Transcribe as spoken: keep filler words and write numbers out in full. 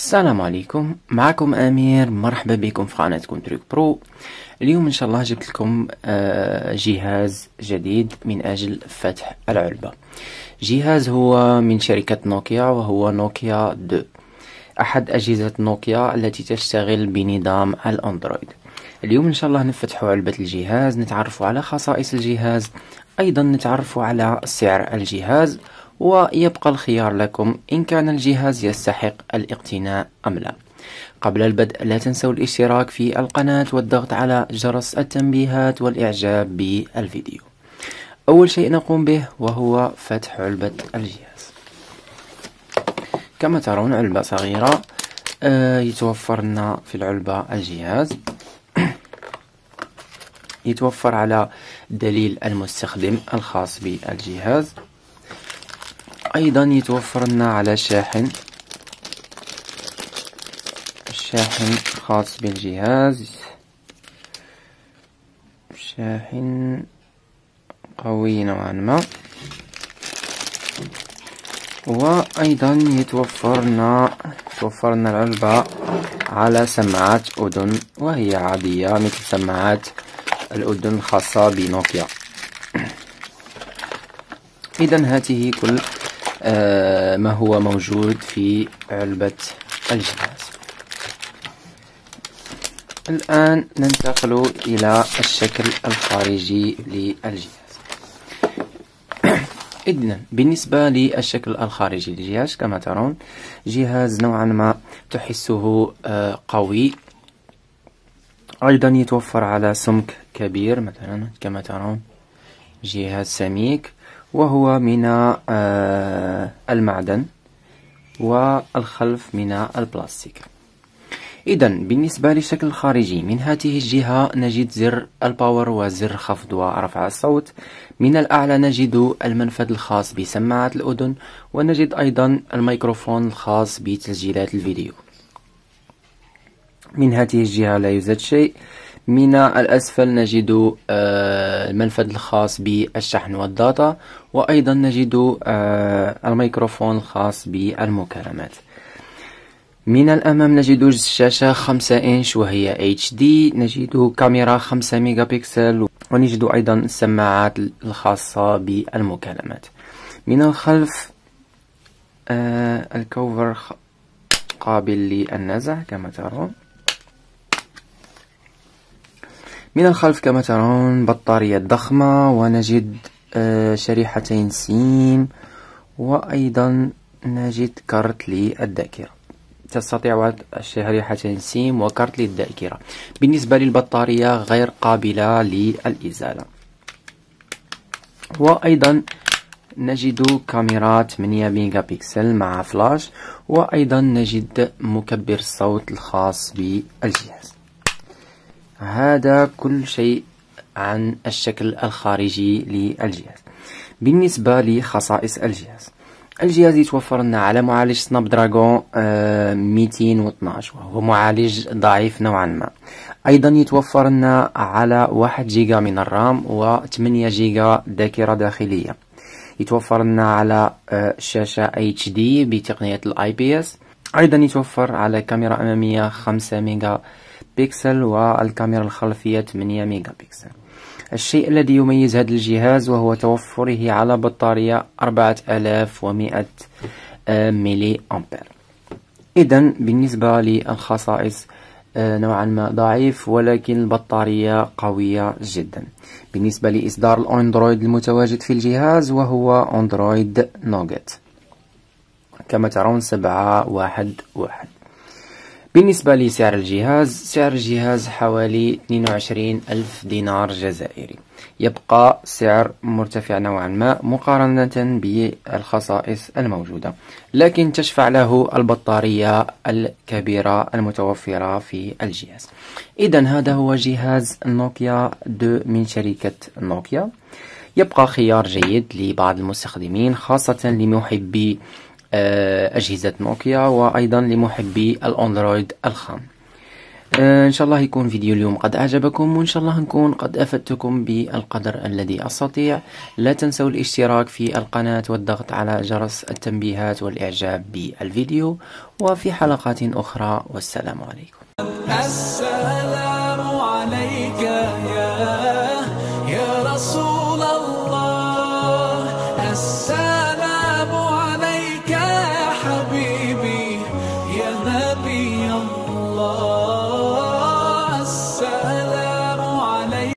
السلام عليكم، معكم أمير. مرحبا بكم في قناة كونتريك برو. اليوم إن شاء الله جبت لكم جهاز جديد من أجل فتح العلبة. جهاز هو من شركة نوكيا وهو نوكيا دو، أحد أجهزة نوكيا التي تشتغل بنظام الأندرويد. اليوم إن شاء الله نفتح علبة الجهاز، نتعرف على خصائص الجهاز، أيضا نتعرف على سعر الجهاز، ويبقى الخيار لكم إن كان الجهاز يستحق الاقتناء أم لا. قبل البدء لا تنسوا الاشتراك في القناة والضغط على جرس التنبيهات والإعجاب بالفيديو. أول شيء نقوم به وهو فتح علبة الجهاز. كما ترون علبة صغيرة، آه يتوفر لنا في العلبة الجهاز، يتوفر على دليل المستخدم الخاص بالجهاز، أيضا يتوفر لنا على شاحن شاحن خاص بالجهاز، شاحن قوي نوعا ما، وأيضا يتوفر لنا توفر لنا العلبة على سماعات أذن، وهي عادية مثل سماعات الأذن الخاصة بنوكيا. إذا هذه كل آه ما هو موجود في علبة الجهاز. الآن ننتقل إلى الشكل الخارجي للجهاز. إذن بالنسبة للشكل الخارجي للجهاز كما ترون، جهاز نوعا ما تحسه آه قوي، أيضا يتوفر على سمك كبير مثلا كما ترون، جهاز سميك وهو من آه المعدن، والخلف من البلاستيك. إذا بالنسبة للشكل الخارجي من هذه الجهة نجد زر الباور وزر خفض ورفع الصوت. من الأعلى نجد المنفذ الخاص بسماعة الأذن، ونجد أيضا الميكروفون الخاص بتسجيلات الفيديو. من هذه الجهة لا يوجد شيء. من الأسفل نجد المنفذ الخاص بالشحن والداتا، وأيضا نجد الميكروفون الخاص بالمكالمات. من الأمام نجد الشاشة خمسة إنش وهي اتش دي، نجد كاميرا خمسة ميجا بكسل، ونجد أيضا السماعات الخاصة بالمكالمات. من الخلف الكوفر قابل للنزع كما ترون. من الخلف كما ترون بطارية ضخمة، ونجد شريحتين سيم، وأيضا نجد كارت للذاكرة، تستطيع شريحتين سيم وكارت للذاكرة. بالنسبة للبطارية غير قابلة للإزالة. وأيضا نجد كاميرا ثمانية ميجا بكسل مع فلاش، وأيضا نجد مكبر الصوت الخاص بالجهاز. هذا كل شيء عن الشكل الخارجي للجهاز. بالنسبة لخصائص الجهاز، الجهاز يتوفر لنا على معالج سناب دراجون مئتين واثناش، وهو معالج ضعيف نوعا ما. أيضا يتوفر لنا على واحد جيجا من الرام و ثمانية جيجا ذاكرة داخلية. يتوفر لنا على شاشة اتش دي بتقنية الاي بي اس. أيضا يتوفر على كاميرا أمامية خمسة ميجا بكسل، والكاميرا الخلفية ثمانية ميجا بكسل. الشيء الذي يميز هذا الجهاز وهو توفره على بطارية أربعة آلاف ومئة ميلي أمبير. إذا بالنسبة للخصائص نوعا ما ضعيف، ولكن البطارية قوية جدا. بالنسبة لإصدار الأندرويد المتواجد في الجهاز وهو أندرويد نوغات كما ترون سبعة واحد واحد. بالنسبة لسعر الجهاز، سعر الجهاز حوالي اثنين وعشرين ألف دينار جزائري. يبقى سعر مرتفع نوعا ما مقارنة بالخصائص الموجودة، لكن تشفع له البطارية الكبيرة المتوفرة في الجهاز. إذا هذا هو جهاز نوكيا دو من شركة نوكيا. يبقى خيار جيد لبعض المستخدمين، خاصة لمحبي أجهزة نوكيا، وأيضا لمحبي الأندرويد الخام. إن شاء الله يكون فيديو اليوم قد أعجبكم، وإن شاء الله نكون قد أفدتكم بالقدر الذي أستطيع. لا تنسوا الاشتراك في القناة والضغط على جرس التنبيهات والإعجاب بالفيديو، وفي حلقات أخرى والسلام عليكم. السلام عليك يا يا رسول الله، السلام عليك يا حبيبي يا نبي الله.